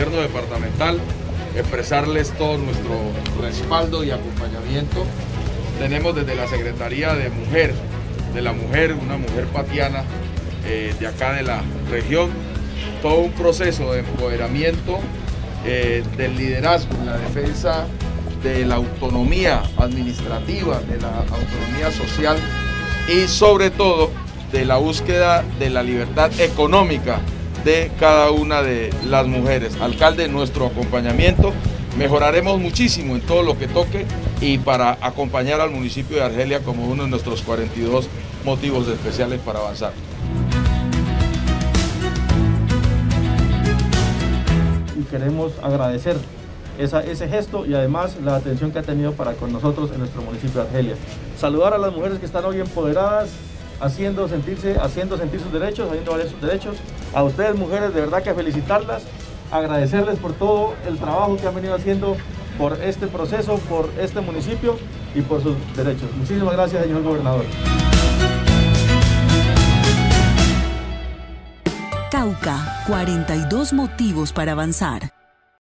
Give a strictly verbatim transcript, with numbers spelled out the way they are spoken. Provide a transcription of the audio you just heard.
gobierno departamental, expresarles todo nuestro respaldo y acompañamiento. Tenemos desde la Secretaría de Mujer, de la Mujer, una mujer patiana eh, de acá de la región, todo un proceso de empoderamiento eh, del liderazgo, la defensa de la autonomía administrativa, de la autonomía social y sobre todo de la búsqueda de la libertad económica de cada una de las mujeres. Alcalde, nuestro acompañamiento, mejoraremos muchísimo en todo lo que toque y para acompañar al municipio de Argelia como uno de nuestros cuarenta y dos motivos especiales para avanzar. Y queremos agradecer esa, ese gesto y además la atención que ha tenido para con nosotros en nuestro municipio de Argelia. Saludar a las mujeres que están hoy empoderadas, haciendo, sentirse, haciendo sentir sus derechos, haciendo valer sus derechos. A ustedes, mujeres, de verdad que felicitarlas, agradecerles por todo el trabajo que han venido haciendo por este proceso, por este municipio y por sus derechos. Muchísimas gracias, señor gobernador. Cauca, cuarenta y dos motivos para avanzar.